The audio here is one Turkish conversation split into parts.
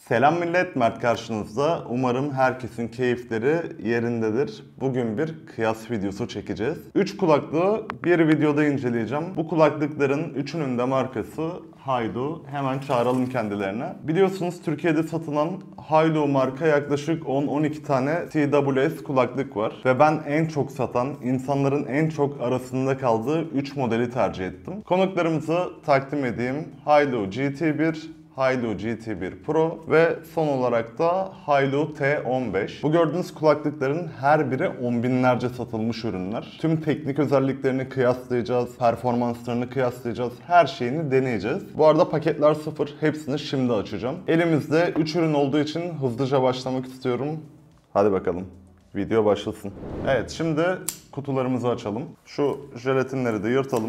Selam millet, Mert karşınızda. Umarım herkesin keyifleri yerindedir. Bugün bir kıyas videosu çekeceğiz. 3 kulaklığı bir videoda inceleyeceğim. Bu kulaklıkların üçünün de markası Haylu. Hemen çağıralım kendilerine. Biliyorsunuz Türkiye'de satılan Haylu marka yaklaşık 10-12 tane TWS kulaklık var. Ve ben en çok satan, insanların en çok arasında kaldığı 3 modeli tercih ettim. Konuklarımızı takdim edeyim. Haylu GT1, Haylu GT1 Pro ve son olarak da Haylu T15. Bu gördüğünüz kulaklıkların her biri on binlerce satılmış ürünler. Tüm teknik özelliklerini kıyaslayacağız, performanslarını kıyaslayacağız, her şeyini deneyeceğiz. Bu arada paketler sıfır, hepsini şimdi açacağım. Elimizde 3 ürün olduğu için hızlıca başlamak istiyorum. Hadi bakalım. Video başlasın. Evet, şimdi kutularımızı açalım. Şu jelatinleri de yırtalım.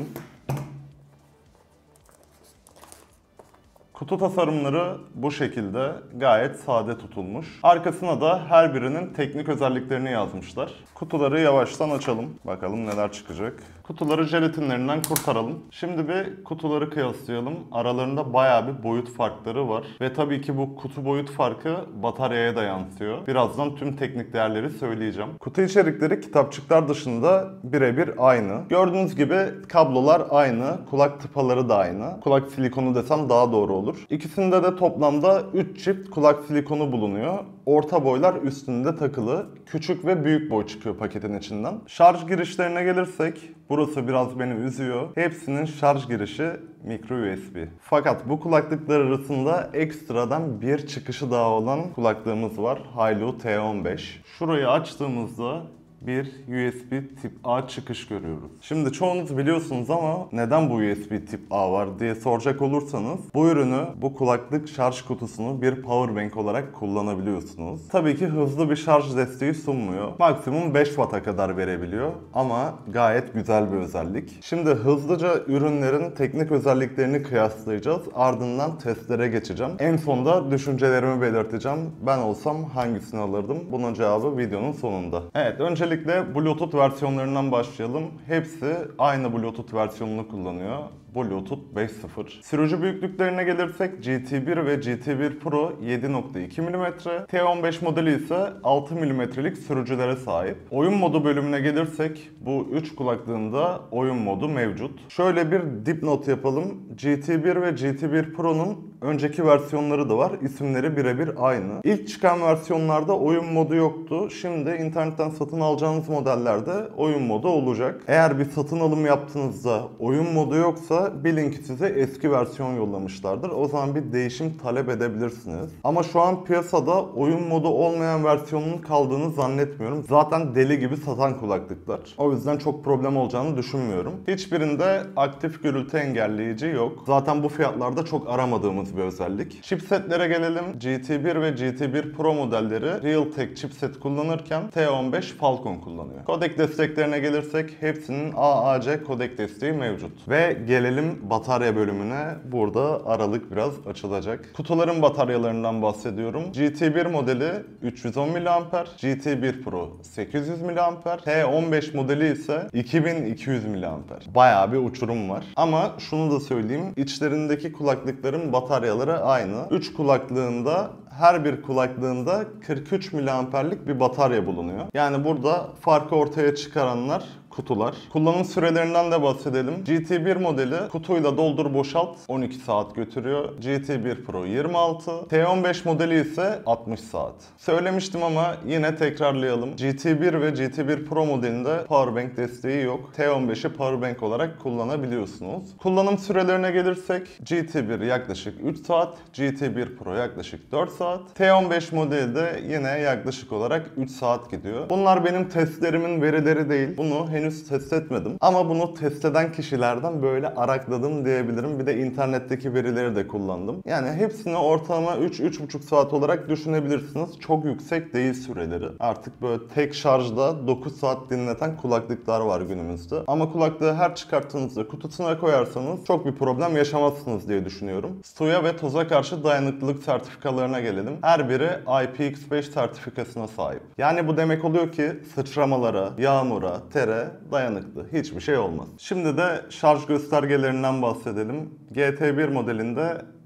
Kutu tasarımları bu şekilde gayet sade tutulmuş. Arkasına da her birinin teknik özelliklerini yazmışlar. Kutuları yavaştan açalım. Bakalım neler çıkacak. Kutuları jelatinlerinden kurtaralım. Şimdi bir kutuları kıyaslayalım. Aralarında bayağı bir boyut farkları var. Ve tabii ki bu kutu boyut farkı bataryaya da yansıyor. Birazdan tüm teknik değerleri söyleyeceğim. Kutu içerikleri kitapçıklar dışında birebir aynı. Gördüğünüz gibi kablolar aynı. Kulak tıpaları da aynı. Kulak silikonu desem daha doğru olur. İkisinde de toplamda 3 çift kulak silikonu bulunuyor. Orta boylar üstünde takılı. Küçük ve büyük boy çıkıyor paketin içinden. Şarj girişlerine gelirsek, burası biraz beni üzüyor. Hepsinin şarj girişi micro USB. Fakat bu kulaklıklar arasında ekstradan bir çıkışı daha olan kulaklığımız var. Haylu T15. Şurayı açtığımızda bir USB tip A çıkış görüyoruz. Şimdi çoğunuz biliyorsunuz ama neden bu USB tip A var diye soracak olursanız bu ürünü, bu kulaklık şarj kutusunu bir powerbank olarak kullanabiliyorsunuz. Tabii ki hızlı bir şarj desteği sunmuyor. Maksimum 5 Watt'a kadar verebiliyor ama gayet güzel bir özellik. Şimdi hızlıca ürünlerin teknik özelliklerini kıyaslayacağız. Ardından testlere geçeceğim. En sonda düşüncelerimi belirteceğim. Ben olsam hangisini alırdım? Bunun cevabı videonun sonunda. Evet, öncelikle Bluetooth versiyonlarından başlayalım. Hepsi aynı Bluetooth versiyonunu kullanıyor. Bluetooth 5.0. Sürücü büyüklüklerine gelirsek GT1 ve GT1 Pro 7.2 mm, T15 modeli ise 6 mm'lik sürücülere sahip. Oyun modu bölümüne gelirsek bu 3 kulaklığında oyun modu mevcut. Şöyle bir dipnot yapalım. GT1 ve GT1 Pro'nun önceki versiyonları da var. İsimleri birebir aynı. İlk çıkan versiyonlarda oyun modu yoktu. Şimdi internetten satın alacağınız modellerde oyun modu olacak. Eğer bir satın alım yaptığınızda oyun modu yoksa bilin ki size eski versiyon yollamışlardır. O zaman bir değişim talep edebilirsiniz. Ama şu an piyasada oyun modu olmayan versiyonunun kaldığını zannetmiyorum. Zaten deli gibi satan kulaklıklar. O yüzden çok problem olacağını düşünmüyorum. Hiçbirinde aktif gürültü engelleyici yok. Zaten bu fiyatlarda çok aramadığımız bir özellik. Chipsetlere gelelim. GT1 ve GT1 Pro modelleri Realtek chipset kullanırken T15 Falcon kullanıyor. Kodek desteklerine gelirsek hepsinin AAC kodek desteği mevcut. Ve gelelim batarya bölümüne. Burada aralık biraz açılacak. Kutuların bataryalarından bahsediyorum. GT1 modeli 310 mAh, GT1 Pro 800 mAh, T15 modeli ise 2200 mAh. Bayağı bir uçurum var. Ama şunu da söyleyeyim. İçlerindeki kulaklıkların bataryaları aynı. 3 kulaklığında her bir kulaklığında 43 mAh'lik bir batarya bulunuyor. Yani burada farkı ortaya çıkaranlar kutular. Kullanım sürelerinden de bahsedelim. GT1 modeli kutuyla doldur boşalt 12 saat götürüyor. GT1 Pro 26. T15 modeli ise 60 saat. Söylemiştim ama yine tekrarlayalım. GT1 ve GT1 Pro modelinde powerbank desteği yok. T15'i powerbank olarak kullanabiliyorsunuz. Kullanım sürelerine gelirsek GT1 yaklaşık 3 saat, GT1 Pro yaklaşık 4 saat. T15 modeli de yine yaklaşık olarak 3 saat gidiyor. Bunlar benim testlerimin verileri değil. Bunu henüz test etmedim. Ama bunu test eden kişilerden böyle arakladım diyebilirim. Bir de internetteki verileri de kullandım. Yani hepsini ortalama 3-3,5 saat olarak düşünebilirsiniz. Çok yüksek değil süreleri. Artık böyle tek şarjda 9 saat dinleten kulaklıklar var günümüzde. Ama kulaklığı her çıkarttığınızda kutusuna koyarsanız çok bir problem yaşamazsınız diye düşünüyorum. Suya ve toza karşı dayanıklılık sertifikalarına gelelim. Her biri IPX5 sertifikasına sahip. Yani bu demek oluyor ki sıçramalara, yağmura, tere dayanıklı. Hiçbir şey olmaz. Şimdi de şarj göstergelerinden bahsedelim. GT1 modelinde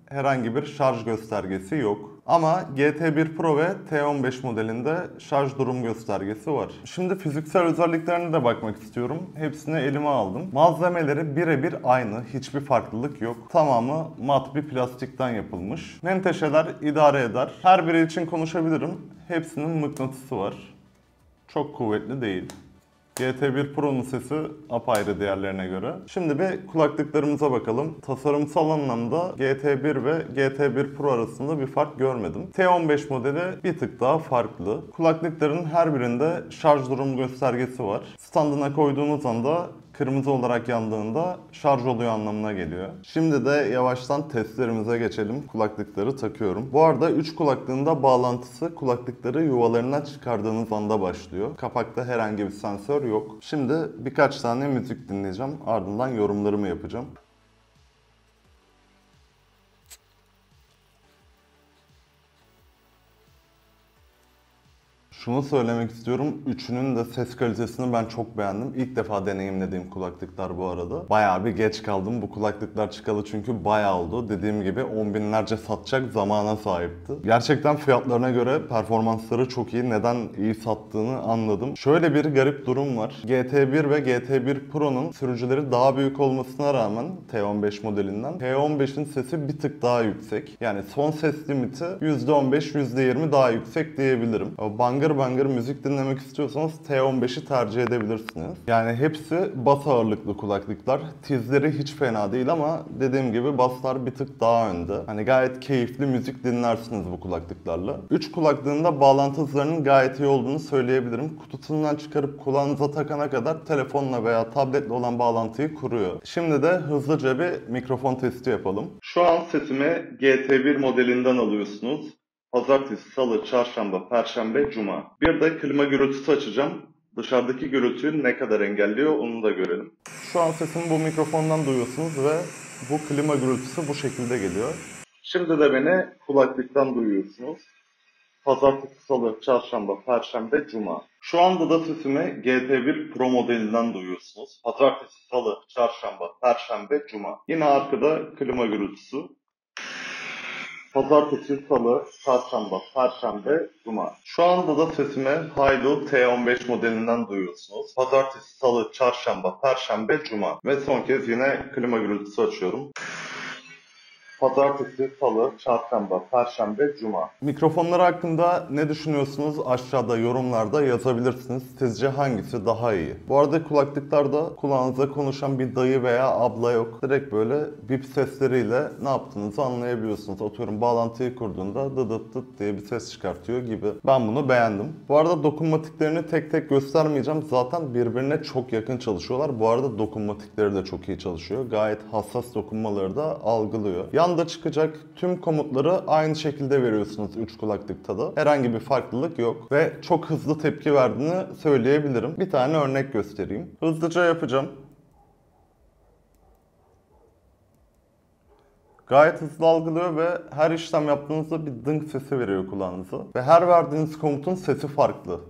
herhangi bir şarj göstergesi yok. Ama GT1 Pro ve T15 modelinde şarj durum göstergesi var. Şimdi fiziksel özelliklerine de bakmak istiyorum. Hepsini elime aldım. Malzemeleri birebir aynı. Hiçbir farklılık yok. Tamamı mat bir plastikten yapılmış. Menteşeler idare eder. Her biri için konuşabilirim. Hepsinin mıknatısı var. Çok kuvvetli değil. GT1 Pro'nun sesi apayrı diğerlerine göre. Şimdi bir kulaklıklarımıza bakalım. Tasarımsal anlamda GT1 ve GT1 Pro arasında bir fark görmedim. T15 modeli bir tık daha farklı. Kulaklıkların her birinde şarj durum göstergesi var. Standına koyduğunuz anda kırmızı olarak yandığında şarj oluyor anlamına geliyor. Şimdi de yavaştan testlerimize geçelim. Kulaklıkları takıyorum. Bu arada 3 kulaklığın da bağlantısı kulaklıkları yuvalarına çıkardığınız anda başlıyor. Kapakta herhangi bir sensör yok. Şimdi birkaç tane müzik dinleyeceğim. Ardından yorumlarımı yapacağım. Şunu söylemek istiyorum. Üçünün de ses kalitesini ben çok beğendim. İlk defa deneyimlediğim kulaklıklar bu arada. Bayağı bir geç kaldım. Bu kulaklıklar çıkalı çünkü bayağı oldu. Dediğim gibi 10 binlerce satacak zamana sahipti. Gerçekten fiyatlarına göre performansları çok iyi. Neden iyi sattığını anladım. Şöyle bir garip durum var. GT1 ve GT1 Pro'nun sürücüleri daha büyük olmasına rağmen T15 modelinden T15'in sesi bir tık daha yüksek. Yani son ses limiti %15, %20 daha yüksek diyebilirim. Bangır bangır müzik dinlemek istiyorsanız T15'i tercih edebilirsiniz. Yani hepsi bas ağırlıklı kulaklıklar. Tizleri hiç fena değil ama dediğim gibi baslar bir tık daha önde. Hani gayet keyifli müzik dinlersiniz bu kulaklıklarla. 3 kulaklığın da bağlantı hızlarının gayet iyi olduğunu söyleyebilirim. Kutusundan çıkarıp kulağınıza takana kadar telefonla veya tabletle olan bağlantıyı kuruyor. Şimdi de hızlıca bir mikrofon testi yapalım. Şu an sesimi GT1 modelinden alıyorsunuz. Pazartesi, salı, çarşamba, perşembe, cuma. Bir de klima gürültüsü açacağım. Dışarıdaki gürültüyü ne kadar engelliyor onu da görelim. Şu an sesimi bu mikrofondan duyuyorsunuz ve bu klima gürültüsü bu şekilde geliyor. Şimdi de beni kulaklıktan duyuyorsunuz. Pazartesi, salı, çarşamba, perşembe, cuma. Şu anda da sesimi GT1 Pro modelinden duyuyorsunuz. Pazartesi, salı, çarşamba, perşembe, cuma. Yine arkada klima gürültüsü. Pazartesi, salı, çarşamba, perşembe, cuma. Şu anda da sesimi Haydu T15 modelinden duyuyorsunuz. Pazartesi, salı, çarşamba, perşembe, cuma. Ve son kez yine klima gürültüsü açıyorum. Pazartesi, salı, çarşamba, perşembe, cuma. Mikrofonlar hakkında ne düşünüyorsunuz? Aşağıda yorumlarda yazabilirsiniz. Sizce hangisi daha iyi? Bu arada kulaklıklarda kulağınıza konuşan bir dayı veya abla yok. Direkt böyle bip sesleriyle ne yaptığınızı anlayabiliyorsunuz. Atıyorum bağlantıyı kurduğunda dıdıt dıt diye bir ses çıkartıyor gibi. Ben bunu beğendim. Bu arada dokunmatiklerini tek tek göstermeyeceğim. Zaten birbirine çok yakın çalışıyorlar. Bu arada dokunmatikleri de çok iyi çalışıyor. Gayet hassas dokunmaları da algılıyor. Yanda çıkacak tüm komutları aynı şekilde veriyorsunuz 3 kulaklıkta da. Herhangi bir farklılık yok ve çok hızlı tepki verdiğini söyleyebilirim. Bir tane örnek göstereyim. Hızlıca yapacağım. Gayet hızlı algılıyor ve her işlem yaptığınızda bir dınk sesi veriyor kulağınıza. Ve her verdiğiniz komutun sesi farklı.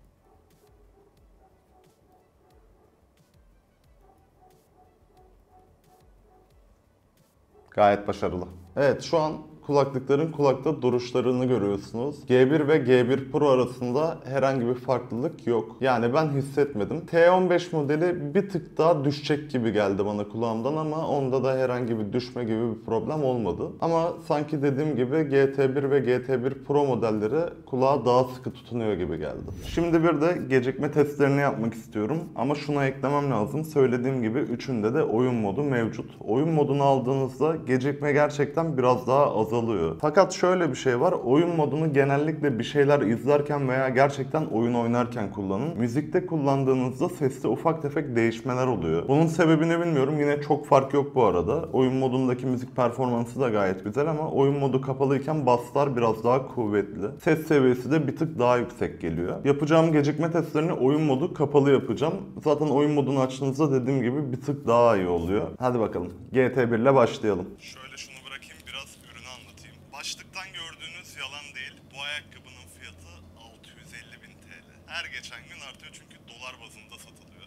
Gayet başarılı. Evet, şu an kulaklıkların kulakta duruşlarını görüyorsunuz. G1 ve G1 Pro arasında herhangi bir farklılık yok. Yani ben hissetmedim. T15 modeli bir tık daha düşecek gibi geldi bana kulağımdan ama onda da herhangi bir düşme gibi bir problem olmadı. Ama sanki dediğim gibi GT1 ve GT1 Pro modelleri kulağa daha sıkı tutunuyor gibi geldi. Şimdi bir de gecikme testlerini yapmak istiyorum. Ama şuna eklemem lazım. Söylediğim gibi üçünde de oyun modu mevcut. Oyun modunu aldığınızda gecikme gerçekten biraz daha azalıyor. Fakat şöyle bir şey var. Oyun modunu genellikle bir şeyler izlerken veya gerçekten oyun oynarken kullanın. Müzikte kullandığınızda seste ufak tefek değişmeler oluyor. Bunun sebebini bilmiyorum. Yine çok fark yok bu arada. Oyun modundaki müzik performansı da gayet güzel ama oyun modu kapalıyken basslar biraz daha kuvvetli. Ses seviyesi de bir tık daha yüksek geliyor. Yapacağım gecikme testlerini oyun modu kapalı yapacağım. Zaten oyun modunu açtığınızda dediğim gibi bir tık daha iyi oluyor. Hadi bakalım. GT1 ile başlayalım. Şöyle şunu bırakayım, biraz ürünü anlatayım. Başlıktan gördüğünüz yalan değil. Bu ayakkabının fiyatı 650.000 TL. Her geçen gün artıyor çünkü dolar bazında satılıyor.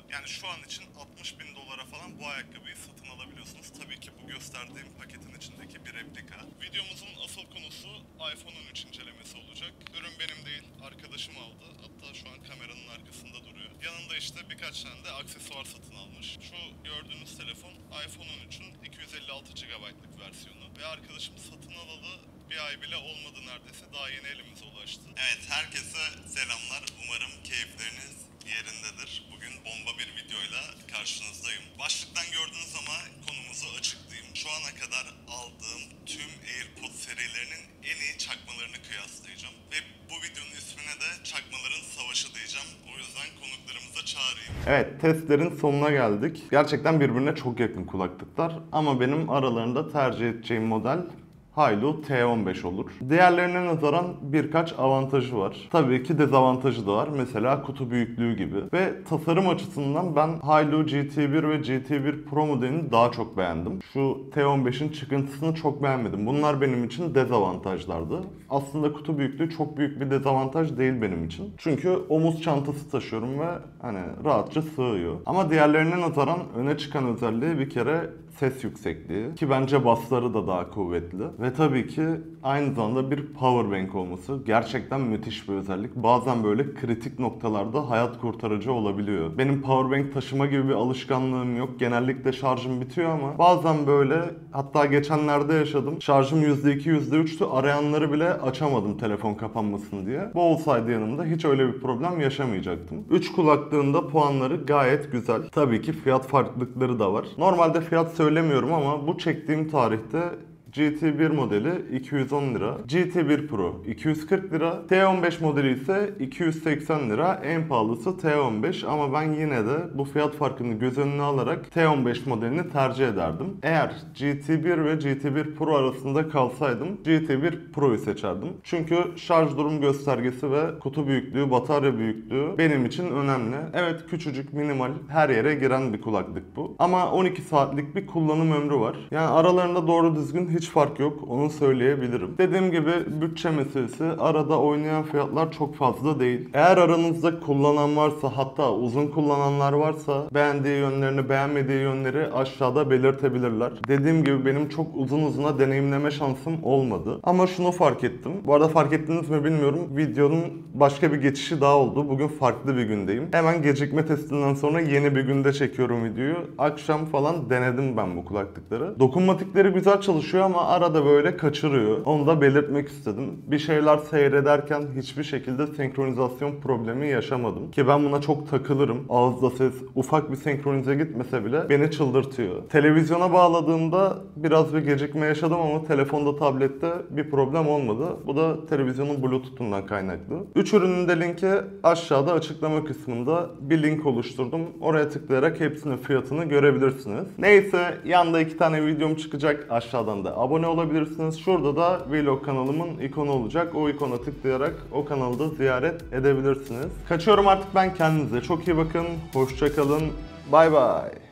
Yani şu an için 60.000 dolara falan bu ayakkabıyı satın alabiliyorsunuz. Tabii ki bu gösterdiğim paketin içindeki bir replika. Videomuzun asıl konusu iPhone 13 incelemesi olacak. Ürün benim değil, arkadaşım aldı. Hatta şu an kameranın arkasında duruyor. Yanında işte birkaç tane de aksesuar satın almış. Şu gördüğünüz telefon iPhone 13'ün 256 GB'lık versiyonu. Ve arkadaşım satın alalı bir ay bile olmadı neredeyse. Daha yeni elimize ulaştı. Evet, herkese selamlar. Umarım keyifleriniz yerindedir. Bugün bomba bir videoyla karşınızdayım. Başlıktan gördüğünüz ama konumuzu açıklayayım. Şu ana kadar aldığım tüm AirPods serilerinin en iyi çakmalarını kıyaslayacağım. Ve bu videonun ismine de Çakmaların Savaşı diyeceğim. O yüzden konuklarımıza çağırayım. Evet, testlerin sonuna geldik. Gerçekten birbirine çok yakın kulaklıklar. Ama benim aralarında tercih edeceğim model Hailu T15 olur. Diğerlerine nazaran birkaç avantajı var. Tabii ki dezavantajı da var. Mesela kutu büyüklüğü gibi. Ve tasarım açısından ben Hailu GT1 ve GT1 Pro modelini daha çok beğendim. Şu T15'in çıkıntısını çok beğenmedim. Bunlar benim için dezavantajlardı. Aslında kutu büyüklüğü çok büyük bir dezavantaj değil benim için. Çünkü omuz çantası taşıyorum ve hani rahatça sığıyor. Ama diğerlerine nazaran öne çıkan özelliği bir kere ses yüksekliği, ki bence basları da daha kuvvetli ve tabii ki aynı zamanda bir powerbank olması gerçekten müthiş bir özellik. Bazen böyle kritik noktalarda hayat kurtarıcı olabiliyor. Benim powerbank taşıma gibi bir alışkanlığım yok. Genellikle şarjım bitiyor ama bazen böyle, hatta geçenlerde yaşadım. Şarjım %2, %3'tü. Arayanları bile açamadım telefon kapanmasın diye. Bu olsaydı yanımda hiç öyle bir problem yaşamayacaktım. 3 kulaklığın da puanları gayet güzel. Tabii ki fiyat farklılıkları da var. Normalde fiyat söylemiyorum ama bu çektiğim tarihte GT1 modeli 210 lira, GT1 Pro 240 lira, T15 modeli ise 280 lira, en pahalısı T15 ama ben yine de bu fiyat farkını göz önüne alarak T15 modelini tercih ederdim. Eğer GT1 ve GT1 Pro arasında kalsaydım GT1 Pro'yu seçerdim. Çünkü şarj durum göstergesi ve kutu büyüklüğü, batarya büyüklüğü benim için önemli. Evet, küçücük, minimal, her yere giren bir kulaklık bu. Ama 12 saatlik bir kullanım ömrü var. Yani aralarında doğru düzgün hiç fark yok, onu söyleyebilirim. Dediğim gibi bütçe meselesi, arada oynayan fiyatlar çok fazla değil. Eğer aranızda kullanan varsa, hatta uzun kullananlar varsa beğendiği yönlerini, beğenmediği yönleri aşağıda belirtebilirler. Dediğim gibi benim çok uzuna deneyimleme şansım olmadı. Ama şunu fark ettim. Bu arada fark ettiniz mi bilmiyorum. Videonun başka bir geçişi daha oldu. Bugün farklı bir gündeyim. Hemen gecikme testinden sonra yeni bir günde çekiyorum videoyu. Akşam falan denedim ben bu kulaklıkları. Dokunmatikleri güzel çalışıyor ama arada böyle kaçırıyor. Onu da belirtmek istedim. Bir şeyler seyrederken hiçbir şekilde senkronizasyon problemi yaşamadım. Ki ben buna çok takılırım. Ağızda ses ufak bir senkronize gitmese bile beni çıldırtıyor. Televizyona bağladığımda biraz bir gecikme yaşadım ama telefonda, tablette bir problem olmadı. Bu da televizyonun Bluetooth'undan kaynaklı. 3 ürünün de linki aşağıda açıklama kısmında bir link oluşturdum. Oraya tıklayarak hepsinin fiyatını görebilirsiniz. Neyse, yanda 2 tane videom çıkacak. Aşağıdan da abone olabilirsiniz. Şurada da vlog kanalımın ikonu olacak. O ikona tıklayarak o kanalı da ziyaret edebilirsiniz. Kaçıyorum artık ben, kendinize çok iyi bakın. Hoşça kalın. Bay bay.